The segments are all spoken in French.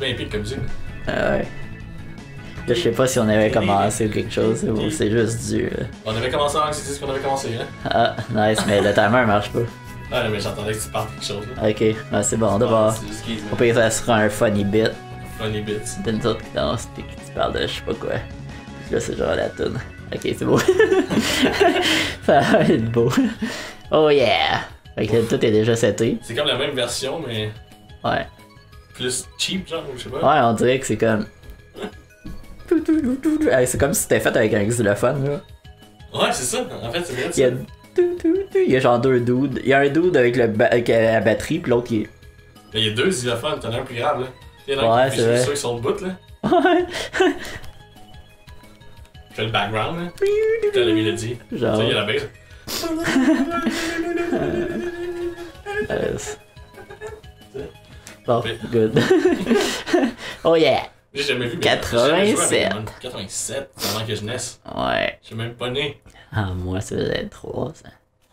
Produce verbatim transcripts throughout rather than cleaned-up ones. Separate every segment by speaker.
Speaker 1: bien épique comme musique.
Speaker 2: Ah ouais. Là, je sais pas si on avait commencé ou quelque chose, ou c'est juste du... Euh...
Speaker 1: On avait commencé avant que tu dises qu'on avait commencé, hein?
Speaker 2: Ah, nice, mais le timer marche pas.
Speaker 1: Ah, mais j'entendais que tu parles quelque chose, là.
Speaker 2: Ok, ah, c'est bon, d'abord. Au pire, ça sera un funny bit.
Speaker 1: Funny bits.
Speaker 2: D'une autre qui danse, pis qui te parle de je sais pas quoi. Là, c'est genre la toune. Ok, c'est beau. Ça va être beau. Oh yeah! Fait que tout est déjà seté.
Speaker 1: C'est comme la même version, mais.
Speaker 2: Ouais.
Speaker 1: Plus cheap, genre, ou je sais pas.
Speaker 2: Ouais, on dirait que c'est comme. C'est comme si c'était fait avec un xylophone, là.
Speaker 1: Ouais, c'est ça. En fait, c'est vrai.
Speaker 2: Il y a. Il y a genre deux dudes. Il y a un dude avec, le ba... avec la batterie, pis l'autre qui est.
Speaker 1: Il y a deux xylophones, t'en as un plus grave, là. Il y en a
Speaker 2: ouais,
Speaker 1: un qui
Speaker 2: c'est vrai.
Speaker 1: ceux qui sont debout, là.
Speaker 2: Ouais.
Speaker 1: Tu fais le background, là. T'as la mélodie.
Speaker 2: Genre.
Speaker 1: Tu sais, il y a la bass.
Speaker 2: Yes. Bon, good. Oh yeah!
Speaker 1: J'ai jamais vu.
Speaker 2: quatre-vingt-sept.
Speaker 1: quatre-vingt-sept, c'est avant que je naisse.
Speaker 2: Ouais.
Speaker 1: Je suis même pas né.
Speaker 2: Ah, moi, ça faisait être trois, ça.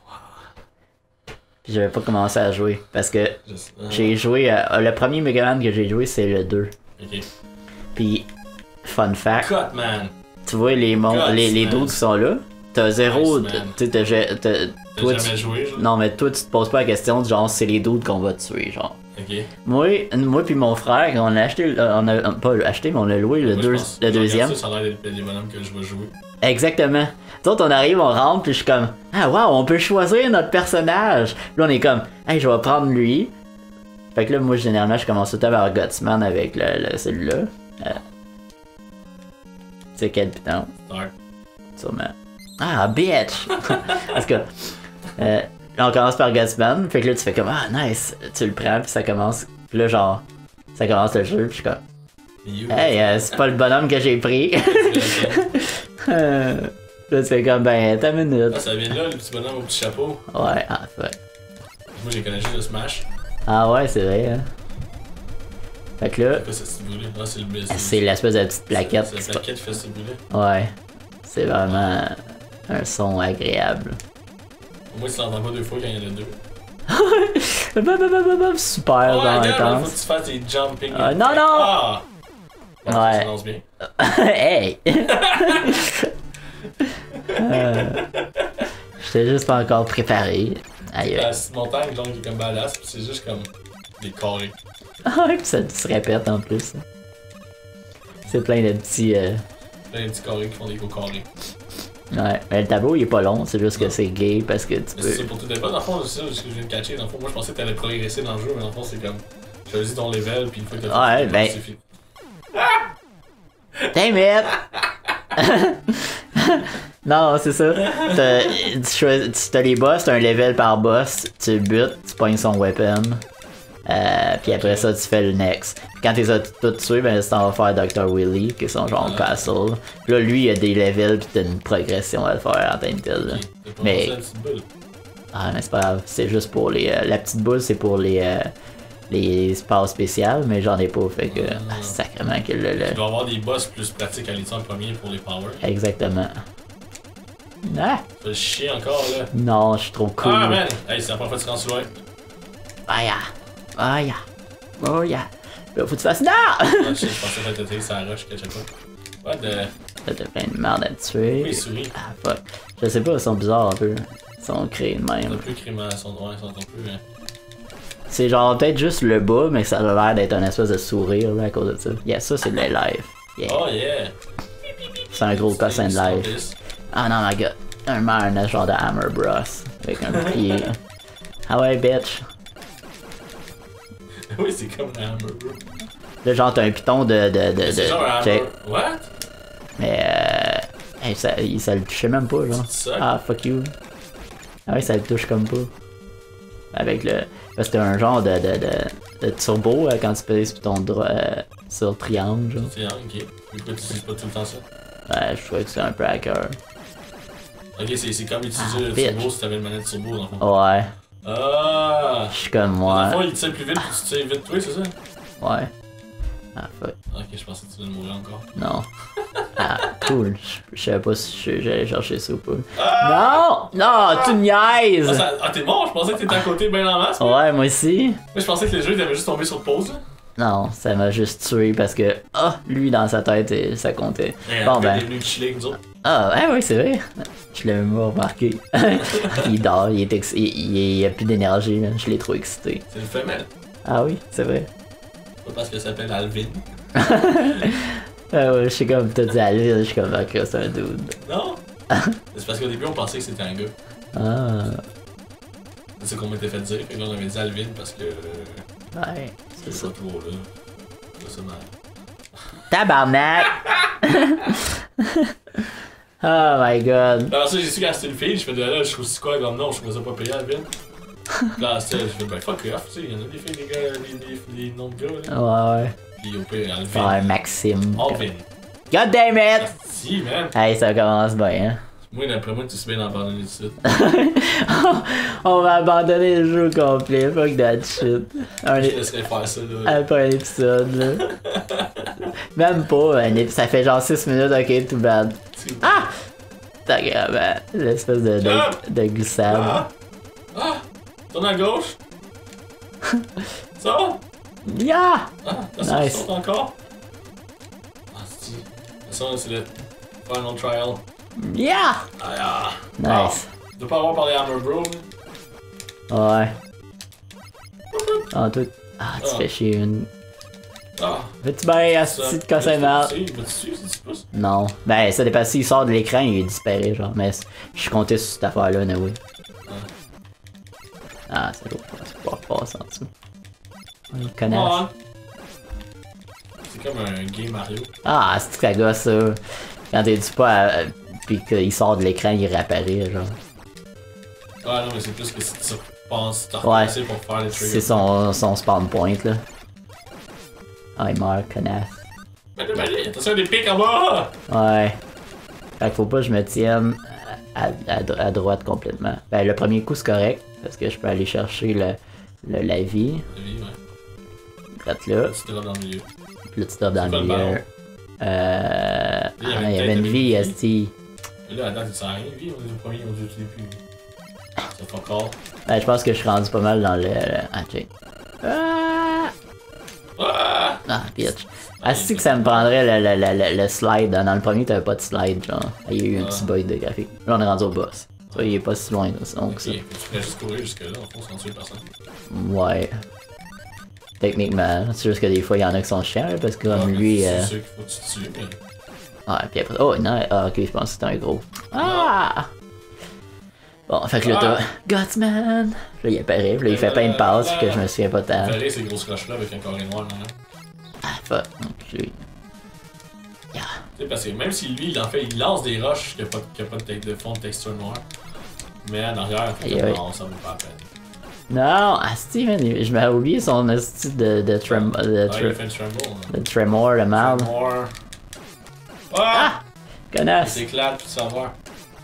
Speaker 2: Puis j'avais pas commencé à jouer. Parce que
Speaker 1: Just, uh,
Speaker 2: j'ai joué. À, le premier Megaman que j'ai joué, c'est le deux.
Speaker 1: Ok.
Speaker 2: Puis, fun fact.
Speaker 1: Cut, man.
Speaker 2: Tu vois les, mon
Speaker 1: God,
Speaker 2: les, les
Speaker 1: man.
Speaker 2: dudes qui sont là. T'as zéro.
Speaker 1: Nice, man.
Speaker 2: Tu sais, t'as. t'as- toi,
Speaker 1: T'as jamais
Speaker 2: tu-
Speaker 1: joué, genre?
Speaker 2: Non, mais toi, tu te poses pas la question de genre, c'est les dudes qu'on va tuer, genre.
Speaker 1: Ok.
Speaker 2: Moi, moi puis mon frère, on a acheté, euh, on a pas acheté, mais on a loué le,
Speaker 1: Moi,
Speaker 2: deux,
Speaker 1: je pense-
Speaker 2: le
Speaker 1: je regarde
Speaker 2: deuxième.
Speaker 1: Ça, ça a l'air des, des bonhommes que je vais jouer.
Speaker 2: Exactement. Nous autres, on arrive, on rentre, puis je suis comme, ah wow, on peut choisir notre personnage. Puis là, on est comme, hey, je vais prendre lui. Fait que là, moi, généralement, je commence tout le temps par Gutsman avec le, le celui-là. Euh... C'est quel putain?
Speaker 1: Dark.
Speaker 2: Sûrement. Ah, bitch! Parce que, euh, là, on commence par Gutsman, fait que là, tu fais comme, ah, nice, tu le prends, puis ça commence. Puis là, genre, ça commence le jeu, puis je suis comme,
Speaker 1: You.
Speaker 2: hey, euh, c'est pas le bonhomme que j'ai pris. Euh, là, tu fais comme, ben, t'as une minute.
Speaker 1: Ah, ça vient de là, le petit bonhomme au petit chapeau.
Speaker 2: Ouais, ah, fuck.
Speaker 1: Moi, j'ai connu juste le Smash.
Speaker 2: Ah, ouais, c'est vrai, hein. Fait que là,
Speaker 1: C'est quoi ce petit bout-là? Ah, c'est le best.
Speaker 2: c'est l'espèce de petite plaquette.
Speaker 1: C'est
Speaker 2: qui se
Speaker 1: la plaquette qui fait ce bout-là.
Speaker 2: pa- Ouais. C'est vraiment un son agréable.
Speaker 1: Au moins, tu l'entends pas deux fois quand il y en a deux.
Speaker 2: Bah, bah, bah, bah, bah, super,
Speaker 1: Ouais,
Speaker 2: genre
Speaker 1: regarde, là, faut que
Speaker 2: intense.
Speaker 1: tu fasses des jumping.
Speaker 2: Ah, non, non!
Speaker 1: Ah! Ouais. Ça
Speaker 2: Ouais.
Speaker 1: s'annonce bien.
Speaker 2: Hey! euh, J'étais juste pas encore préparé. Aïe.
Speaker 1: La petite montagne, genre, qui est comme badass, pis c'est juste comme des carrés.
Speaker 2: Ah ouais, pis ça se répète en plus. C'est plein de petits. Euh...
Speaker 1: Plein de petits carrés qui font des gros carrés.
Speaker 2: Ouais, mais le tableau il est pas long, c'est juste que
Speaker 1: Non.
Speaker 2: c'est gay parce que tu
Speaker 1: Mais c'est
Speaker 2: peux.
Speaker 1: pour tout dépend. Dans le fond, c'est ça ce que je viens de catcher. Dans le fond, moi, je pensais que t'allais progresser dans le jeu, mais dans le fond, c'est comme. Choisis ton level, pis une fois que t'as
Speaker 2: Ouais,
Speaker 1: fait,
Speaker 2: ben-
Speaker 1: c'est fini.
Speaker 2: Damn it! Non, c'est ça. T'as tu choisis- t'as les boss, t'as un level par boss, tu le butes, tu pognes son weapon. Euh, puis après ça, tu fais le next. Puis quand t'es tout tué, ben tu t'en vas faire docteur Willy, qui est son genre
Speaker 1: Ah.
Speaker 2: castle. Puis là, lui, il a des levels, pis t'as une progression à le faire en tant que tel. là.
Speaker 1: Ok, t'as pas
Speaker 2: Mais-
Speaker 1: pensé à la petite boule.
Speaker 2: Ah, mais c'est pas grave, c'est juste pour les. Euh, la petite boule, c'est pour les. Euh, les sports spéciaux, mais j'en ai pas, fait que.
Speaker 1: Ah.
Speaker 2: Ah, sacrément que le. le...
Speaker 1: Tu dois avoir des boss plus pratiques à l'état en premier pour les power.
Speaker 2: Exactement. Ah!
Speaker 1: Tu fais chier encore, là.
Speaker 2: Non, je suis trop cool.
Speaker 1: Ah, man! Hey, c'est la première fois que tu rentres si loin.
Speaker 2: Ah, ya! Ah, ya! Oh, ya! Là, faut que tu fasses. Non!
Speaker 1: Ah, je sais, je pensais que t'étais sur la rush, quelque chose. What the.
Speaker 2: Là, t'as plein de merde à tuer.
Speaker 1: Oui, souris.
Speaker 2: Ah, fuck. Je sais pas, ils sont bizarres un peu. Ils sont créés de
Speaker 1: T'as
Speaker 2: même.
Speaker 1: plus crément à son droit, ils sont un peu. Hein.
Speaker 2: C'est genre peut-être juste le bas, mais ça a l'air d'être un espèce de sourire là, à cause de ça. Yeah, ça c'est le live. Yeah.
Speaker 1: Oh, yeah!
Speaker 2: C'est un gros cossin de live.
Speaker 1: Live.
Speaker 2: Ah non, my god. Un man, un genre de Hammer Bros. Avec un pied. Ah ouais, bitch.
Speaker 1: Oui, c'est comme un hammer, bro.
Speaker 2: Là, genre, t'as un piton de. de, de, de
Speaker 1: C'est genre un
Speaker 2: check.
Speaker 1: hammer. What?
Speaker 2: Mais euh. Hey, ça, il- ça le touchait même pas, genre.
Speaker 1: C'est ça?
Speaker 2: Ah, fuck you. Ah ouais, ça le touche comme pas. Avec le. Parce que c'était un genre de, de, de, de turbo euh, quand tu pèses sur ton droit euh, sur le triangle, genre.
Speaker 1: C'est ok. Mais pourquoi tu utilises pas tout le temps ça?
Speaker 2: Ouais, je trouvais que c'était un peu hacker.
Speaker 1: Ok, c'est c'est comme utiliser
Speaker 2: Ah,
Speaker 1: le
Speaker 2: bitch.
Speaker 1: turbo si t'avais une manette turbo, dans le fond.
Speaker 2: Ouais.
Speaker 1: Ah!
Speaker 2: Je suis comme
Speaker 1: Dans
Speaker 2: moi.
Speaker 1: le fond, il tire plus vite, puis tu tires vite, toi, c'est ça?
Speaker 2: Ouais. Ah, fuck.
Speaker 1: Ok, je pensais que tu venais de mourir encore.
Speaker 2: Non. Ah, cool. Je- Je savais pas si je- j'allais chercher ça ou pas. Non! Non, tu
Speaker 1: Ah,
Speaker 2: niaises!
Speaker 1: ça- ah, t'es mort? Je pensais que t'étais à côté bien en masse. Moi.
Speaker 2: Ouais, moi aussi.
Speaker 1: Moi, je pensais que le jeu il avait juste tombé sur pause. Là.
Speaker 2: Non, ça m'a juste tué parce que, ah, lui dans sa tête, euh, ça comptait.
Speaker 1: Et
Speaker 2: Bon
Speaker 1: après,
Speaker 2: ben.
Speaker 1: il est venu chiller avec nous autres.
Speaker 2: Ah, ouais, oui, c'est vrai. Je l'ai même pas remarqué. Il dort, il est ex... il, il, il a plus d'énergie, là. Je l'ai trop excité.
Speaker 1: C'est une femelle.
Speaker 2: Ah oui, c'est vrai.
Speaker 1: Pas parce qu'elle s'appelle Alvin.
Speaker 2: Ah ouais, je suis comme, t'as dit Alvin, je suis comme, ok, c'est un dude.
Speaker 1: Non! C'est parce qu'au début, on pensait que c'était un gars.
Speaker 2: Ah,
Speaker 1: C'est ce qu'on m'était fait dire. Fait que là, on avait dit Alvin parce que. Euh,
Speaker 2: ouais,
Speaker 1: c'est
Speaker 2: c'est ça.
Speaker 1: pas trop là. C'est ça, mal.
Speaker 2: Tabarnak! Oh my god.
Speaker 1: Alors, ça, j'ai su quand c'était une fille, je fais de là, je trouve c'est quoi comme nom, je trouvais ça pas payé, Alvin. Là, c'était, je fais ben fuck off, tu sais, il y en a des filles, des gars, des, des, des noms de gars, là.
Speaker 2: Ouais, ouais.
Speaker 1: Puis au pire, Alvin.
Speaker 2: Ouais, Maxime.
Speaker 1: Alvin.
Speaker 2: God damn it!
Speaker 1: Si, man.
Speaker 2: Hey, ça commence bien, hein.
Speaker 1: Moi, d'après moi, tu sais bien d'abandonner tout de suite.
Speaker 2: On va abandonner le jeu complet, fuck that shit. Un,
Speaker 1: Je laisserais faire ça, là.
Speaker 2: un, pas un épisode, là. Même pas un épisode, ça fait genre six minutes, ok, too bad. Ah! T'as grave, l'espèce de, de, de goussade.
Speaker 1: Ah! Ah! Tourne à gauche! Ça va?
Speaker 2: Yeah!
Speaker 1: Ah! Ça
Speaker 2: Nice.
Speaker 1: saute encore? Ah, si. Ça, c'est le final trial.
Speaker 2: Yeah!
Speaker 1: Ah, ah.
Speaker 2: Nice.
Speaker 1: Ah. Tu dois pas avoir parlé à Hammer Bro, là?
Speaker 2: Ouais. En tout. Ah, tu
Speaker 1: Ah.
Speaker 2: fais chier une.
Speaker 1: Ah!
Speaker 2: Veux-tu bien asti de casser mal?
Speaker 1: Tu vas-tu suivre si tu pousses?
Speaker 2: Non. Ben, ça dépend s'il sort de l'écran, il disparaît, genre. Mais je suis compté sur cette affaire-là, no oui. Ah, c'est l'autre. C'est pas passer en dessous. Il connaît.
Speaker 1: Ah. C'est comme un game Mario.
Speaker 2: Ah, c'est que ça gosse, ça. Quand t'es du pas, à... puis qu'il sort de l'écran, il réapparaît, genre.
Speaker 1: Ah non, mais c'est plus que si tu repenses, t'as
Speaker 2: Ouais.
Speaker 1: repassé pour faire les triggers.
Speaker 2: C'est son, son spawn point, là. Ah, il meurt, connasse.
Speaker 1: Mais là, ben, attention, des pics en bas!
Speaker 2: Ouais. Fait qu'il faut pas que je me tienne à, à, à droite complètement. Ben, le premier coup, c'est correct, parce que je peux aller chercher le, le, la vie.
Speaker 1: La vie, ouais.
Speaker 2: Droite là.
Speaker 1: Tu te rends dans le milieu.
Speaker 2: Puis là, tu tapes dans
Speaker 1: C'est
Speaker 2: le
Speaker 1: pas le
Speaker 2: milieu.
Speaker 1: ballon.
Speaker 2: Euh.
Speaker 1: Il y avait
Speaker 2: Ah,
Speaker 1: une
Speaker 2: il y
Speaker 1: tête
Speaker 2: avait une
Speaker 1: avec
Speaker 2: vie,
Speaker 1: une vie.
Speaker 2: esti.
Speaker 1: Mais là, attends, tu sers à rien, vie, on est au premier, on dit au début. Ça fait encore.
Speaker 2: Ben, je pense que je suis rendu pas mal dans le. le... Ah, check. Ah!
Speaker 1: Ah!
Speaker 2: Ah, bitch. Ah, c'est que ça me prendrait le, le, le, le, le slide. Dans le premier, t'avais pas de slide, genre. Il y a eu un
Speaker 1: Ah.
Speaker 2: petit bug de graphique. Là, on est rendu au boss. Ça, il est pas si loin, là, donc
Speaker 1: Ok,
Speaker 2: ça.
Speaker 1: tu pourrais juste courir jusque là, en fond, sans tuer personne.
Speaker 2: Ouais. Techniquement, c'est juste que des fois, il y en a qui sont chiants, là, parce que
Speaker 1: Ah,
Speaker 2: comme
Speaker 1: mais
Speaker 2: lui.
Speaker 1: C'est
Speaker 2: Euh...
Speaker 1: sûr qu'il faut que tu tues, mais.
Speaker 2: Ah, puis après. Oh, non. Ah, ok, je pense que c'était un gros. Ah! Bon, fait que là,
Speaker 1: Ah.
Speaker 2: t'as. Godsman! Là, il apparaît, puis là, il fait plein de passes, que je me souviens pas tant.
Speaker 1: Ferrer ces grosses roches-là avec un carré noir, là.
Speaker 2: Ah, fuck. Ok. Yeah.
Speaker 1: Tu sais, parce que même si lui, il en fait, il lance des roches qui n'ont pas, qui a pas de, te- de fond de texture noire. Mais en arrière,
Speaker 2: Aïe, aïe.
Speaker 1: non, ça vaut pas la peine.
Speaker 2: Non, ah, Steven, je m'avais oublié son esti de, de, trem, de,
Speaker 1: Ouais,
Speaker 2: tre-
Speaker 1: il fait le tremble. hein.
Speaker 2: de tremor, le mal.
Speaker 1: Tremor. Ah! Il
Speaker 2: Connasse.
Speaker 1: s'éclate, tout savoir.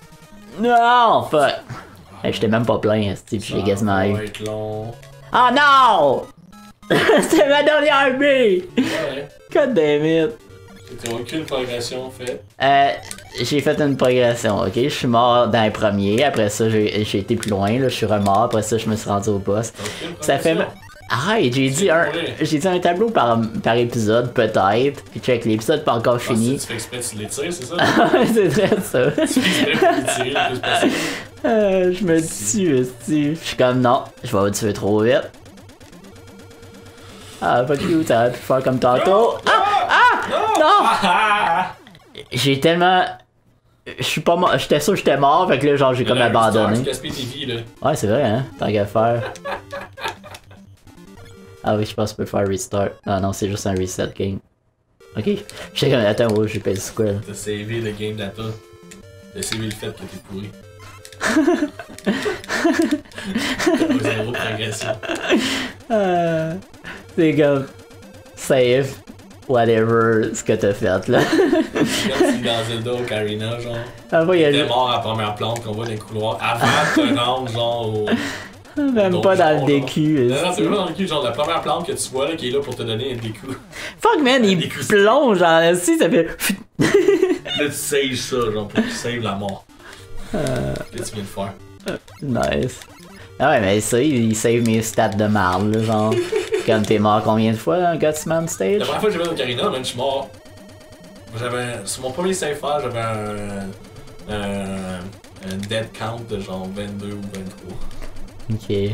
Speaker 2: Non, fuck. Hey, j'étais même pas plein, esti, puis j'ai quasiment
Speaker 1: Ça va
Speaker 2: eu.
Speaker 1: être long.
Speaker 2: Ah non! C'était ma dernière bille!
Speaker 1: Ouais.
Speaker 2: God damn it.
Speaker 1: T'as aucune progression faite.
Speaker 2: Euh, j'ai fait une progression, ok? Je suis mort dans les premiers, après ça j'ai j'ai été plus loin, là, je suis remort, après ça je me suis rendu au boss.
Speaker 1: T'as aucune
Speaker 2: Ça fait...
Speaker 1: progression.
Speaker 2: Arrête, j'ai dit un j'ai dit un tableau par, par épisode, peut-être, puis check, l'épisode pas encore
Speaker 1: Ah, si
Speaker 2: fini.
Speaker 1: tu fais exprès, tu les tires, c'est ça?
Speaker 2: C'est très ça.
Speaker 1: Tu fais exprès pour les tirer le plus possible.
Speaker 2: Euh, je me tue, esti. Je suis comme non, je vais me tuer trop vite. Ah, fuck you, ça aurait pu faire comme tantôt. Ah! Ah! Non!
Speaker 1: Ah!
Speaker 2: J'ai tellement. Je suis pas mort. J'étais sûr que j'étais mort, fait que là, genre, j'ai comme
Speaker 1: Là, Restart,
Speaker 2: abandonné.
Speaker 1: Tu gaspilles tes vies, là.
Speaker 2: Ouais, c'est vrai, hein, tant qu'à faire. Ah oui, je pense que je peux faire restart. Non, non, c'est juste un reset game. Ok. J'étais comme, attends, ouais, j'ai pas dit quoi là.
Speaker 1: T'as savé le game data. T'as savé le fait que t'es pourri. T'as zéro progression.
Speaker 2: Euh, c'est comme. Save. Whatever ce que t'as fait là.
Speaker 1: C'est comme si dans Zelda Ocarina, genre,
Speaker 2: Ah, ouais, il y a
Speaker 1: t'es
Speaker 2: juste-
Speaker 1: mort à la première plante qu'on voit dans les couloirs avant de te rendre, genre, au.
Speaker 2: Même
Speaker 1: Donc,
Speaker 2: pas dans
Speaker 1: genre,
Speaker 2: le D Q.
Speaker 1: Non, non,
Speaker 2: esti.
Speaker 1: c'est pas dans le cul, genre, la première plante que tu vois, là, qui est là pour te donner un découp.
Speaker 2: Fuck man, il
Speaker 1: Des coups.
Speaker 2: plonge en esti, ça fait.
Speaker 1: Là, tu saves ça, genre, pour que tu saves la mort. Qu'est-ce que tu viens de faire?
Speaker 2: Nice. Ah ouais, mais ça, il, il save mes stats de marde, là, genre. comme t'es mort combien de fois dans le Gutsman Stage?
Speaker 1: La première fois que j'ai fait Ocarina, man, je suis mort. J'avais. Sur mon premier save file, j'avais un. un. un dead count de genre vingt-deux ou vingt-trois.
Speaker 2: Ok.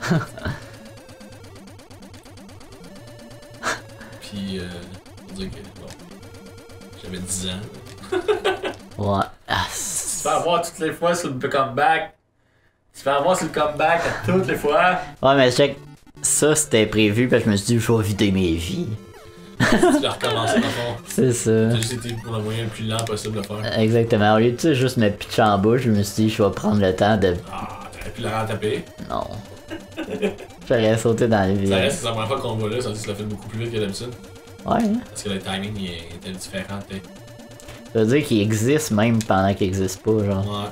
Speaker 1: Puis, euh. Faut dire que. Bon. J'avais dix ans.
Speaker 2: Ouais. Ah,
Speaker 1: Tu te fais avoir toutes les fois sur le comeback. Tu te fais avoir sur le comeback toutes les fois.
Speaker 2: ouais, mais check. Ça, c'était prévu, parce que je me suis dit, je vais vider mes vies.
Speaker 1: Tu l'as recommencé dans le fond.
Speaker 2: C'est ça.
Speaker 1: T'as juste été pour le moyen le plus lent possible de faire.
Speaker 2: Exactement. Au lieu de tu sais, juste me pitcher en bouche, je me suis dit, je vais prendre le temps de.
Speaker 1: Ah, t'aurais pu le rentaper.
Speaker 2: Non. J'aurais sauté dans le vide.
Speaker 1: Ça reste, c'est la première fois qu'on voit là, ça dit que ça l'a fait beaucoup plus vite que d'habitude.
Speaker 2: Ouais, hein?
Speaker 1: Parce que le timing il était différent, peut-être.
Speaker 2: Ça veut dire qu'il existe même pendant qu'il existe pas, genre.
Speaker 1: Ouais.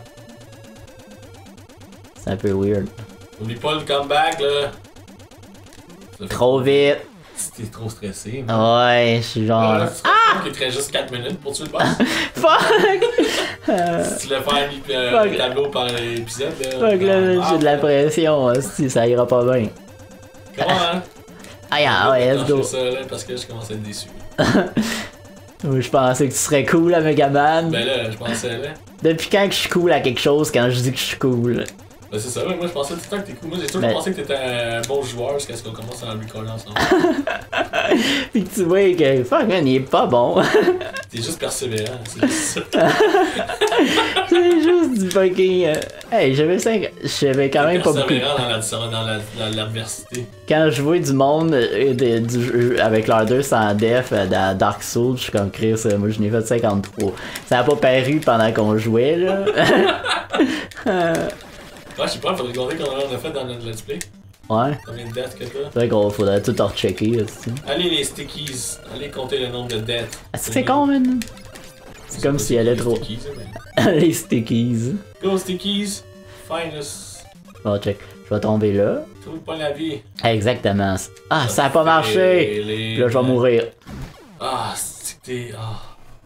Speaker 2: C'est un peu weird.
Speaker 1: Oublie pas le comeback là. Ça fait-
Speaker 2: Trop vite.
Speaker 1: T'es trop stressé. man.
Speaker 2: Ouais, je suis genre.
Speaker 1: Là, tu te rends compte qu'il te reste juste quatre minutes pour tuer le boss.
Speaker 2: Fuck!
Speaker 1: Si tu l'as fait mis le,
Speaker 2: Fuck.
Speaker 1: le tableau par l'épisode là.
Speaker 2: Fuck là,
Speaker 1: ah,
Speaker 2: j'ai de la
Speaker 1: ah,
Speaker 2: pression, si ça ira pas bien.
Speaker 1: Comment hein?
Speaker 2: Aïe, ah ouais, let's go.
Speaker 1: Je fais ça là parce que je commence à être déçu.
Speaker 2: Moi, je pensais que tu serais cool à Megaman.
Speaker 1: Ben là, je pensais là.
Speaker 2: Depuis quand que je suis cool à quelque chose quand je dis que je suis cool?
Speaker 1: Ben c'est ça, ouais, moi je pensais tout le temps que t'es cool. Moi j'ai toujours
Speaker 2: Ben-
Speaker 1: pensé que t'étais un bon joueur jusqu'à ce qu'on commence à en recorder ensemble.
Speaker 2: Pis que tu vois que fuck man, il est pas bon.
Speaker 1: T'es juste persévérant, c'est juste ça.
Speaker 2: C'est juste du fucking. euh, Hey, j'avais cinq. J'avais quand même pas beaucoup.
Speaker 1: Persévérant dans la- dans la- dans l'adversité.
Speaker 2: Quand je vois du monde euh, de- du jeu avec leur deux cents def euh, dans Dark Souls, je suis comme Chris, euh, moi je n'ai fait cinquante-trois. Ça a pas paru pendant qu'on jouait là.
Speaker 1: Ouais, je sais pas, faudrait regarder combien on a fait dans notre let's play.
Speaker 2: Ouais.
Speaker 1: Combien de deaths que t'as.
Speaker 2: C'est vrai qu'on faudrait tout rechecker aussi.
Speaker 1: Allez les stickies, allez compter le nombre de deaths.
Speaker 2: Est-ce que c'est con, man? C'est comme s'il allait trop.
Speaker 1: Les stickies, mais-
Speaker 2: Les stickies.
Speaker 1: Go stickies, find us.
Speaker 2: Bon, check. Je vais tomber là.
Speaker 1: Trouve pas la vie.
Speaker 2: Exactement. Ah, ça a pas marché!
Speaker 1: Les-
Speaker 2: Puis là, je vais mourir.
Speaker 1: Ah, c'est que t'es. Ah.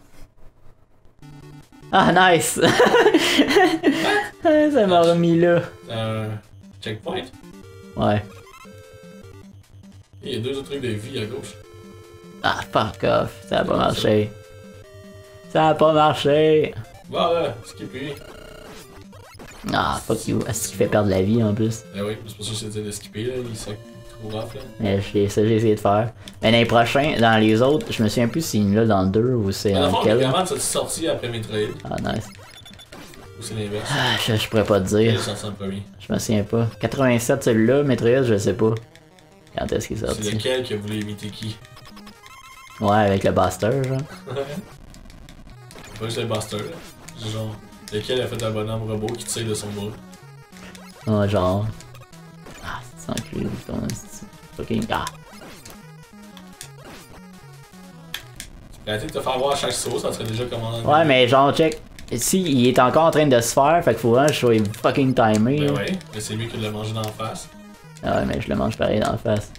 Speaker 2: Ah, nice! Ça m'a remis là.
Speaker 1: Euh. Checkpoint.
Speaker 2: Ouais.
Speaker 1: Il y a deux autres trucs de vie à gauche.
Speaker 2: Ah, fuck off. Ça a pas marché. Ça a pas marché.
Speaker 1: Bah là, skipper.
Speaker 2: Ah, fuck you. Est-ce qu'il fait perdre la vie en plus?
Speaker 1: Ben oui, c'est pour ça que je te disais de skipper là, il s'est trop rough là.
Speaker 2: Mais c'est ça que j'ai essayé de faire. Mais dans les prochains, dans les autres, je me souviens plus si là dans le deux ou c'est
Speaker 1: Mais dans le
Speaker 2: dans
Speaker 1: fond,
Speaker 2: lequel.
Speaker 1: Megaman, ça t'est sorti après Metroid.
Speaker 2: Ah, nice.
Speaker 1: Ou c'est l'inverse.
Speaker 2: Ah, je, je pourrais pas te
Speaker 1: Il est
Speaker 2: dire.
Speaker 1: sorti en premier.
Speaker 2: Je me souviens pas. quatre-vingt-sept celui-là, Metroid, je sais pas. Quand est-ce qu'il est
Speaker 1: C'est
Speaker 2: sorti?
Speaker 1: lequel qui a voulu imiter qui?
Speaker 2: Ouais, avec le Buster, genre.
Speaker 1: Pas juste le Buster là. C'est genre. Lequel a fait un bonhomme robot qui tire de son bras?
Speaker 2: Ouais, genre. Ah, c'est enculé, ton esti. Fucking. Ah.
Speaker 1: Tu peux te faire voir à chaque saut, ça serait déjà commandé.
Speaker 2: Ouais, mais genre, check. Si, il est encore en train de se faire, fait qu'il faut vraiment que je sois fucking timé.
Speaker 1: Ben
Speaker 2: là.
Speaker 1: ouais, mais c'est lui qui l'a mangé dans la face.
Speaker 2: Ah ouais, mais je le mange pareil dans la face.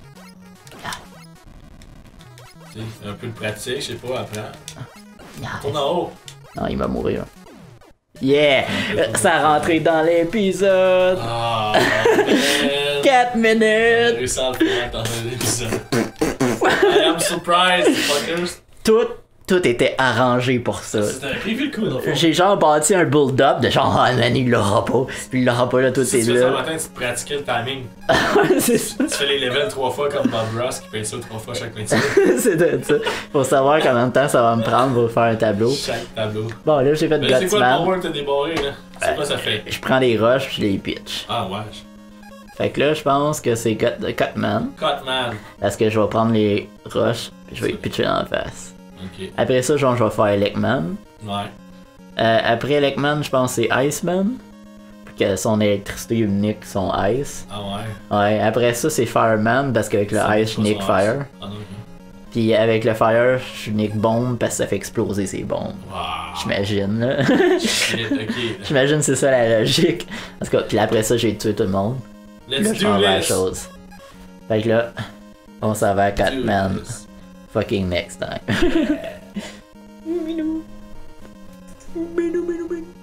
Speaker 1: Tu sais, un peu de pratique, je sais pas, apprends.
Speaker 2: Ah,
Speaker 1: Tourne en haut.
Speaker 2: non, il va mourir. Yeah! Ça a rentré dans l'épisode!
Speaker 1: Ah, man.
Speaker 2: quatre
Speaker 1: J'ai
Speaker 2: minutes!
Speaker 1: réussi à le faire dans l'épisode. I am surprised, fuckers.
Speaker 2: Tout, tout était arrangé pour ça.
Speaker 1: C'était prévu le coup, dans le fond.
Speaker 2: J'ai genre bâti un build-up de genre, ah man, il l'aura pas. Puis il l'aura pas là, tout
Speaker 1: Si
Speaker 2: est
Speaker 1: tu fais ça le
Speaker 2: là.
Speaker 1: matin, tu te pratiquais le timing.
Speaker 2: Ouais, c'est ça.
Speaker 1: Tu fais les levels trois fois comme Bob Ross qui paye ça trois fois chaque matin.
Speaker 2: C'est de ça. Pour savoir combien de temps ça va me prendre pour faire un tableau.
Speaker 1: Chaque tableau.
Speaker 2: Bon, là, j'ai fait
Speaker 1: Mais c'est quoi le
Speaker 2: Gutsman.
Speaker 1: power que t'as débarré là? C'est quoi ça fait?
Speaker 2: Je prends des roches puis je les pitch.
Speaker 1: Ah ouais.
Speaker 2: Fait que là, je pense que c'est Cut- Cutman.
Speaker 1: Cutman.
Speaker 2: Parce que je vais prendre les roches puis je vais les pitcher dans la face.
Speaker 1: Ok.
Speaker 2: Après ça, genre, je vais faire Lekman.
Speaker 1: Ouais.
Speaker 2: Euh, après Lekman, je pense que c'est Iceman. Puis que son électricité unique, son ice.
Speaker 1: Ah ouais.
Speaker 2: Ouais, après ça, c'est Fireman parce qu'avec le
Speaker 1: C'est
Speaker 2: ice, je
Speaker 1: pas
Speaker 2: nick
Speaker 1: son
Speaker 2: fire.
Speaker 1: ice. Ah non, ok.
Speaker 2: Puis avec le fire, je nick bombe parce que ça fait exploser ses bombes.
Speaker 1: Wow.
Speaker 2: J'imagine, là.
Speaker 1: Shit, ok.
Speaker 2: J'imagine que c'est ça la logique. En tout cas, puis après ça, j'ai tué tout le monde. Puis là,
Speaker 1: Let's
Speaker 2: je
Speaker 1: do
Speaker 2: m'en vais à la
Speaker 1: this.
Speaker 2: chose. Fait que là, on s'en va à
Speaker 1: Do
Speaker 2: Catman.
Speaker 1: this.
Speaker 2: Fucking next time.